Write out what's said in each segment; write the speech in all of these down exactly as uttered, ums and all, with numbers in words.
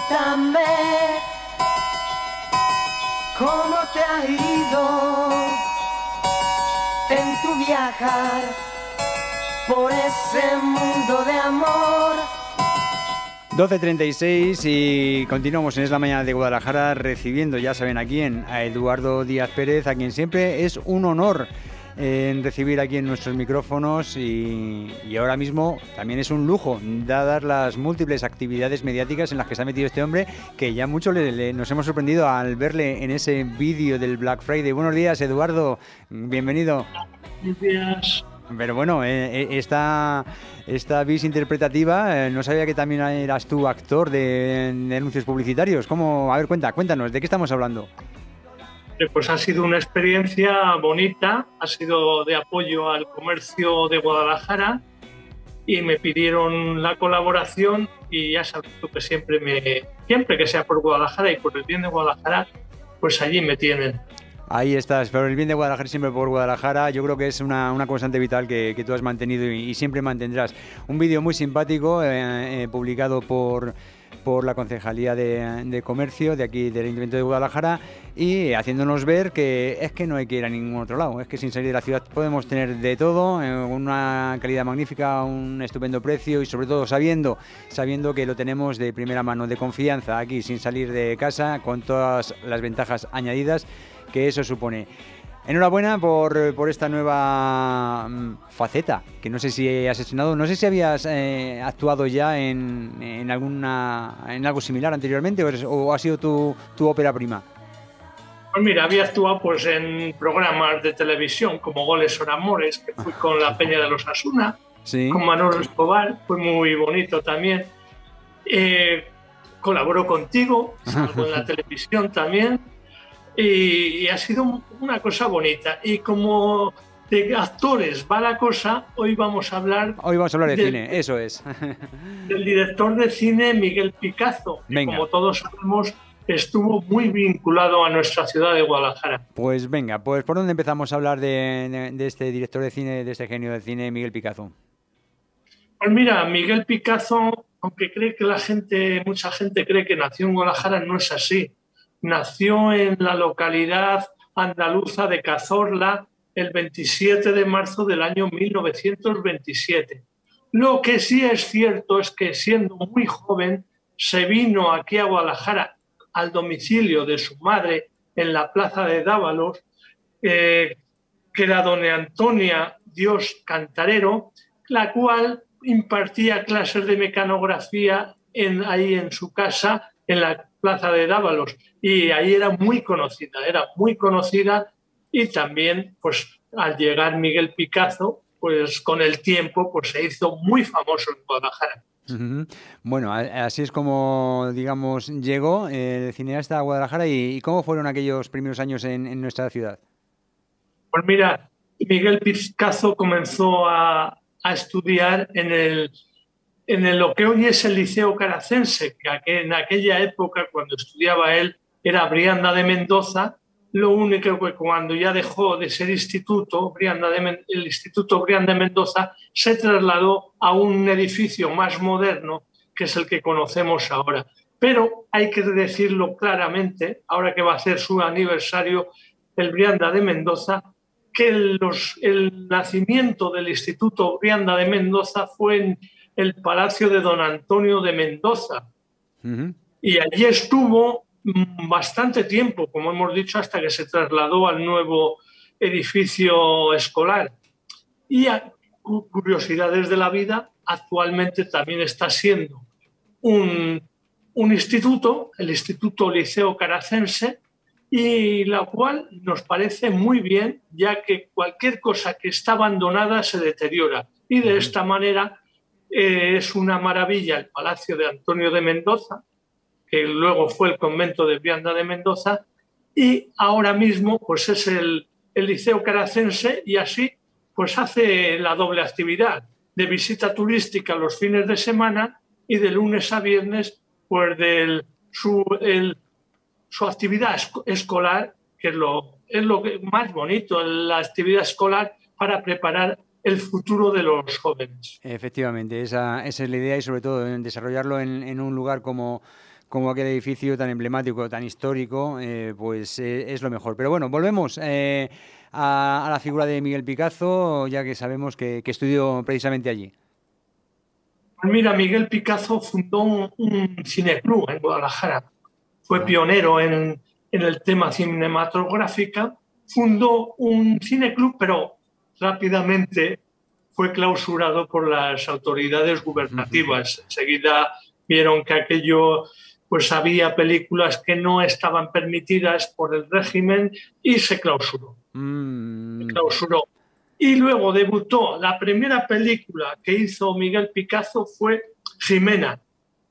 cuéntame cómo te ha ido en tu viajar por ese mundo de amor. doce treinta y seis y continuamos en Es la Mañana de Guadalajara recibiendo, ya saben a quién, a Eduardo Díaz Pérez, a quien siempre es un honor eh, en recibir aquí en nuestros micrófonos y, y ahora mismo también es un lujo, dadas las múltiples actividades mediáticas en las que se ha metido este hombre, que ya mucho le, le, nos hemos sorprendido al verle en ese vídeo del Black Friday. Buenos días, Eduardo, bienvenido. Buenos días. Pero bueno, eh, esta, esta vis interpretativa, eh, no sabía que también eras tú actor de, de anuncios publicitarios. ¿Cómo? A ver, cuenta, cuéntanos, ¿de qué estamos hablando? Pues ha sido una experiencia bonita, ha sido de apoyo al comercio de Guadalajara y me pidieron la colaboración y ya sabes tú que siempre, me, siempre que sea por Guadalajara y por el bien de Guadalajara, pues allí me tienen. Ahí estás, pero el bien de Guadalajara siempre por Guadalajara, yo creo que es una, una constante vital que, que tú has mantenido y, y siempre mantendrás. Un vídeo muy simpático eh, eh, publicado por, por la Concejalía de, de Comercio de aquí del Ayuntamiento de Guadalajara y haciéndonos ver que es que no hay que ir a ningún otro lado, es que sin salir de la ciudad podemos tener de todo, eh, una calidad magnífica, un estupendo precio y sobre todo sabiendo, sabiendo que lo tenemos de primera mano, de confianza aquí sin salir de casa con todas las ventajas añadidas que eso supone. Enhorabuena por, por esta nueva um, faceta, que no sé si has estrenado, no sé si habías eh, actuado ya en, en, alguna, en algo similar anteriormente o, es, o ha sido tu, tu ópera prima. Pues mira, había actuado pues, en programas de televisión como Goles son Amores, que fui con la Peña de los Asuna, ¿sí? Con Manolo Escobar, fue muy bonito también. Eh, colaboro contigo, salgo en la televisión también. Y, y ha sido una cosa bonita. Y como de actores va la cosa, hoy vamos a hablar... Hoy vamos a hablar de del, cine, eso es. Del director de cine Miguel Picazo, que como todos sabemos estuvo muy vinculado a nuestra ciudad de Guadalajara. Pues venga, pues ¿por dónde empezamos a hablar de, de, de este director de cine, de este genio del cine, Miguel Picazo? Pues mira, Miguel Picazo, aunque cree que la gente, mucha gente cree que nació en Guadalajara, no es así. Nació en la localidad andaluza de Cazorla el veintisiete de marzo del año mil novecientos veintisiete. Lo que sí es cierto es que siendo muy joven se vino aquí a Guadalajara al domicilio de su madre en la plaza de Dávalos, eh, que era doña Antonia Dios Cantarero, la cual impartía clases de mecanografía en, ahí en su casa, en la plaza de Dávalos, y ahí era muy conocida, era muy conocida y también pues al llegar Miguel Picazo, pues con el tiempo pues se hizo muy famoso en Guadalajara. Uh-huh. Bueno, así es como, digamos, llegó el cineasta a Guadalajara y, y ¿cómo fueron aquellos primeros años en, en nuestra ciudad? Pues mira, Miguel Picazo comenzó a, a estudiar en el en el, lo que hoy es el Liceo Caracense, que en aquella época, cuando estudiaba él, era Brianda de Mendoza. Lo único que cuando ya dejó de ser instituto, Brianda de, el Instituto Brianda de Mendoza, se trasladó a un edificio más moderno, que es el que conocemos ahora. Pero hay que decirlo claramente, ahora que va a ser su aniversario, el Brianda de Mendoza, que los, el nacimiento del Instituto Brianda de Mendoza fue en el Palacio de Don Antonio de Mendoza. Uh-huh. Y allí estuvo bastante tiempo, como hemos dicho, hasta que se trasladó al nuevo edificio escolar. Y a curiosidades de la vida, actualmente también está siendo un, un instituto, el Instituto Liceo Caracense, y la cual nos parece muy bien, ya que cualquier cosa que está abandonada se deteriora. Y de esta manera eh, es una maravilla el Palacio de Antonio de Mendoza, que luego fue el convento de Brianda de Mendoza, y ahora mismo pues es el, el Liceo Caracense, y así pues hace la doble actividad de visita turística los fines de semana y de lunes a viernes pues del, su, el, su actividad escolar, que es lo, es lo que más bonito, la actividad escolar para preparar el futuro de los jóvenes. Efectivamente, esa, esa es la idea y sobre todo en desarrollarlo en, en un lugar como, como aquel edificio tan emblemático, tan histórico, eh, pues eh, es lo mejor. Pero bueno, volvemos eh, a, a la figura de Miguel Picazo, ya que sabemos que, que estudió precisamente allí. Pues mira, Miguel Picazo fundó un, un cineclub en Guadalajara. Fue pionero en, en el tema cinematográfica. Fundó un cineclub, pero rápidamente fue clausurado por las autoridades gubernativas. Enseguida vieron que aquello, pues había películas que no estaban permitidas por el régimen y se clausuró. Mm. Se clausuró. Y luego debutó. La primera película que hizo Miguel Picazo fue Jimena,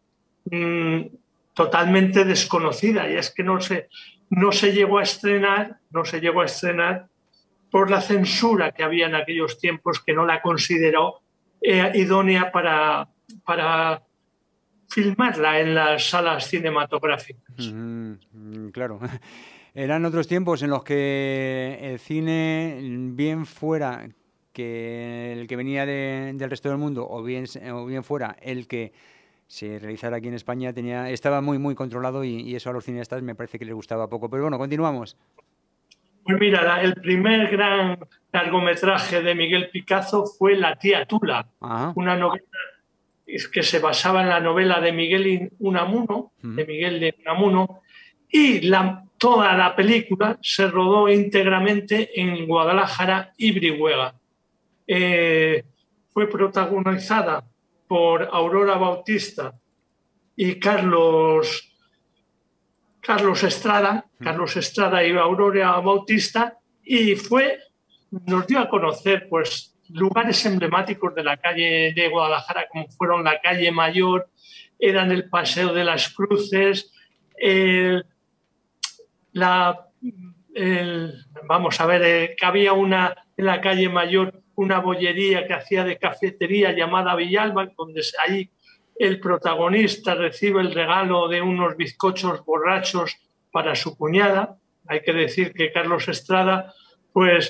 mmm, totalmente desconocida, y es que no se, no se llegó a estrenar, no se llegó a estrenar por la censura que había en aquellos tiempos, que no la consideró eh, idónea para, para filmarla en las salas cinematográficas. Mm, claro. Eran otros tiempos en los que el cine, bien fuera que el que venía de, del resto del mundo, o bien, o bien fuera el que se realizara aquí en España, tenía, estaba muy, muy controlado, y, y eso a los cineastas me parece que les gustaba poco. Pero bueno, continuamos. Pues mira, el primer gran largometraje de Miguel Picazo fue La tía Tula, Ajá. una novela que se basaba en la novela de Miguel Unamuno, uh-huh. de Miguel de Unamuno, y la, toda la película se rodó íntegramente en Guadalajara y Brihuega. Eh, fue protagonizada por Aurora Bautista y Carlos, Carlos Estrada, uh-huh. Carlos Estrada y Aurora Bautista, y fue, nos dio a conocer pues lugares emblemáticos de la calle de Guadalajara, como fueron la calle Mayor, eran el Paseo de las Cruces, el, la, el, vamos a ver, eh, que había una en la calle Mayor una bollería que hacía de cafetería llamada Villalba, donde ahí el protagonista recibe el regalo de unos bizcochos borrachos para su cuñada. Hay que decir que Carlos Estrada, pues,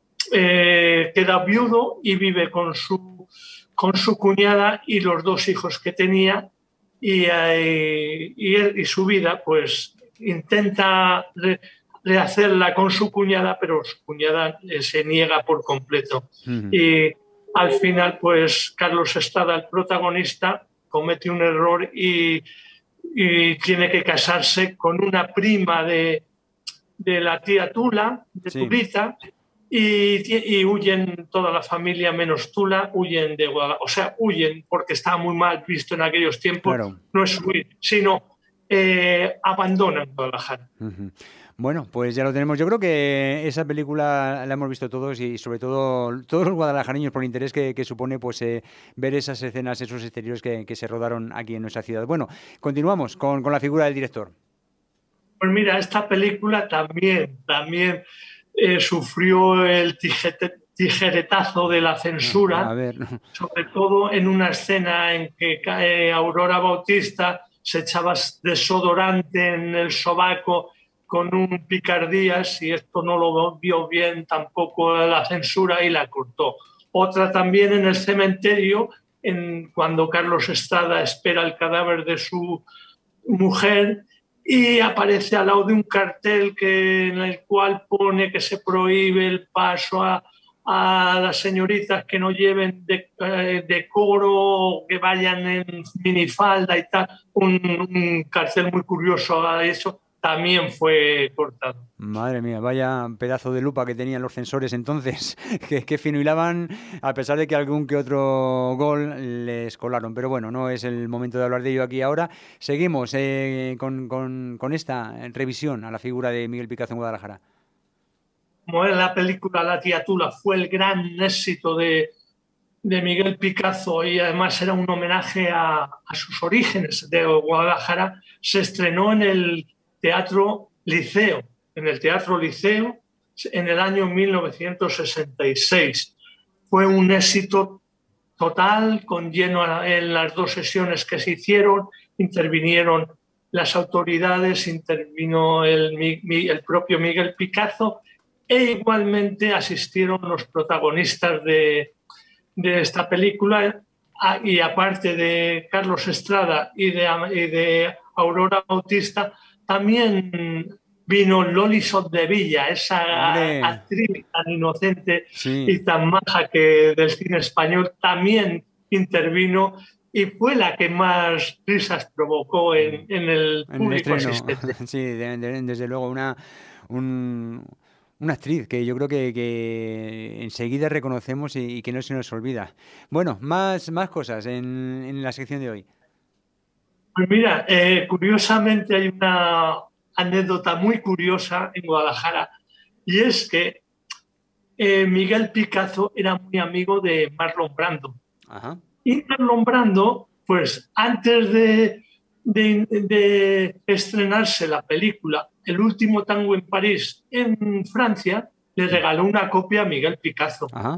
Eh, queda viudo y vive con su, con su cuñada y los dos hijos que tenía, y, eh, y, él, y su vida pues intenta re, rehacerla con su cuñada, pero su cuñada eh, se niega por completo. Uh-huh. Y al final pues Carlos Estrada, el protagonista, comete un error y, y tiene que casarse con una prima de, de la tía Tula, de sí. Tulita. Y, y huyen toda la familia menos Tula, huyen de Guadalajara. O sea, huyen porque estaba muy mal visto en aquellos tiempos. Claro. No es huir, sino eh, abandonan Guadalajara. Uh-huh. Bueno, pues ya lo tenemos. Yo creo que esa película la hemos visto todos, y sobre todo todos los guadalajareños, por el interés que, que supone pues eh, ver esas escenas, esos exteriores que, que se rodaron aquí en nuestra ciudad. Bueno, continuamos con, con la figura del director. Pues mira, esta película también, también... Eh, sufrió el tijete, tijeretazo de la censura, a ver. Sobre todo en una escena en que eh, Aurora Bautista se echaba desodorante en el sobaco con un picardías, y esto no lo vio bien tampoco la censura y la cortó. Otra también en el cementerio, en, cuando Carlos Estrada espera el cadáver de su mujer, y aparece al lado de un cartel que, en el cual pone que se prohíbe el paso a, a las señoritas que no lleven decoro, que vayan en minifalda y tal. Un, un cartel muy curioso a eso, también fue cortado. Madre mía, vaya pedazo de lupa que tenían los censores entonces, que, que fino hilaban, a pesar de que algún que otro gol les colaron. Pero bueno, no es el momento de hablar de ello aquí ahora. Seguimos eh, con, con, con esta revisión a la figura de Miguel Picazo en Guadalajara. Como es la película La tía Tula, fue el gran éxito de, de Miguel Picazo, y además era un homenaje a, a sus orígenes de Guadalajara. Se estrenó en el Teatro Liceo, en el Teatro Liceo, en el año mil novecientos sesenta y seis. Fue un éxito total, con lleno en las dos sesiones que se hicieron. Intervinieron las autoridades, intervino el, el propio Miguel Picazo, e igualmente asistieron los protagonistas de, de esta película, y aparte de Carlos Estrada y de, y de Aurora Bautista, también vino Loli Soldevilla, esa Hombre. actriz tan inocente Sí. y tan maja que del cine español, también intervino y fue la que más risas provocó en, en el En el público estreno. asistente. Sí, de- de- desde luego, una, un- una actriz que yo creo que, que enseguida reconocemos y, y que no se nos olvida. Bueno, más, más cosas en, en la sección de hoy. Pues mira, eh, curiosamente hay una anécdota muy curiosa en Guadalajara y es que eh, Miguel Picazo era muy amigo de Marlon Brando. Ajá. Y Marlon Brando, pues antes de, de, de estrenarse la película El último tango en París, en Francia, le regaló una copia a Miguel Picazo. Ajá.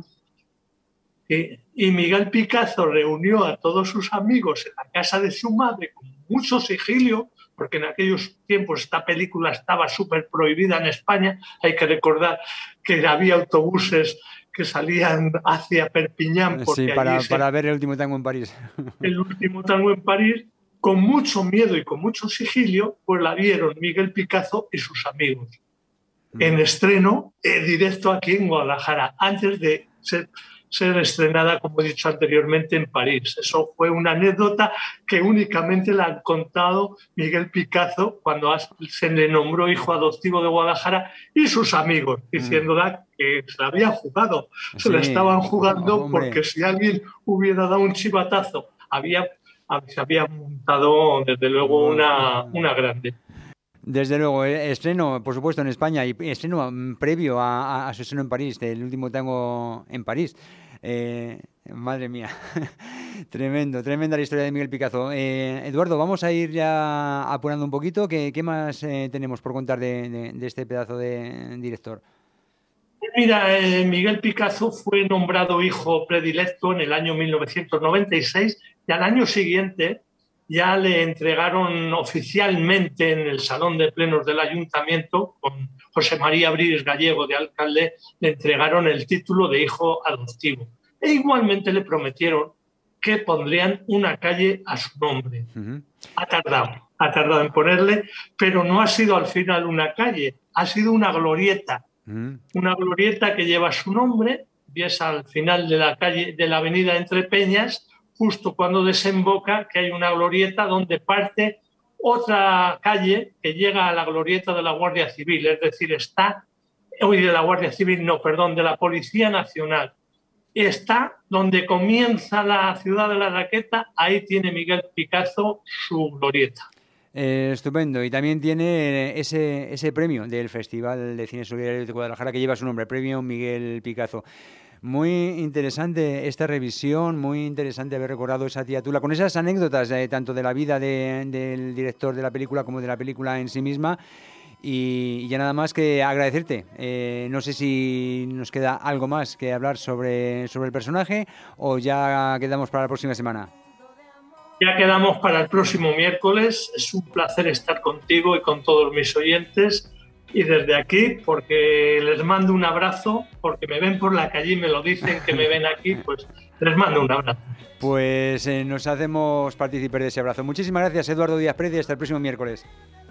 Y, y Miguel Picazo reunió a todos sus amigos en la casa de su madre con mucho sigilio, porque en aquellos tiempos esta película estaba súper prohibida en España. Hay que recordar que había autobuses que salían hacia Perpiñán porque Sí, para, allí se... para ver el último tango en París. El último tango en París, con mucho miedo y con mucho sigilio, pues la vieron Miguel Picazo y sus amigos. En estreno, eh, directo aquí en Guadalajara, antes de ser, ser estrenada, como he dicho anteriormente, en París. Eso fue una anécdota que únicamente la han contado Miguel Picazo cuando se le nombró hijo adoptivo de Guadalajara y sus amigos, diciéndola que se la había jugado. Se la Sí, estaban jugando hombre. porque si alguien hubiera dado un chivatazo, había, se había montado desde luego una, una grande. Desde luego, eh, estreno, por supuesto, en España y estreno mm, previo a, a- a su estreno en París, del último tango en París. Eh, madre mía, tremendo, tremenda la historia de Miguel Picazo. Eh, Eduardo, vamos a ir ya apurando un poquito. ¿Qué, qué más eh, tenemos por contar de, de- de este pedazo de director? Mira, eh, Miguel Picazo fue nombrado hijo predilecto en el año mil novecientos noventa y seis y al año siguiente ya le entregaron oficialmente en el Salón de Plenos del Ayuntamiento, con José María Briz Gallego de alcalde, le entregaron el título de hijo adoptivo. E igualmente le prometieron que pondrían una calle a su nombre. Uh-huh. Ha tardado, ha tardado en ponerle, pero no ha sido al final una calle, ha sido una glorieta. Uh-huh. Una glorieta que lleva su nombre, y es al final de la calle, de la avenida Entre Peñas, justo cuando desemboca, que hay una glorieta donde parte otra calle que llega a la glorieta de la Guardia Civil, es decir, está, hoy de la Guardia Civil, no, perdón, de la Policía Nacional. Está donde comienza la ciudad de la Raqueta, ahí tiene Miguel Picazo su glorieta. Eh, estupendo. Y también tiene ese, ese premio del Festival de Cine Solidario de Guadalajara que lleva su nombre, Premio Miguel Picazo. Muy interesante esta revisión, muy interesante haber recordado esa tiatula con esas anécdotas eh, tanto de la vida de, del director de la película como de la película en sí misma. Y, y ya nada más que agradecerte. Eh, no sé si nos queda algo más que hablar sobre, sobre el personaje o ya quedamos para la próxima semana. Ya quedamos para el próximo miércoles. Es un placer estar contigo y con todos mis oyentes. Y desde aquí, porque les mando un abrazo, porque me ven por la calle y me lo dicen que me ven aquí, pues les mando un abrazo. Pues eh, nos hacemos partícipes de ese abrazo. Muchísimas gracias, Eduardo Díaz Predi. Hasta el próximo miércoles.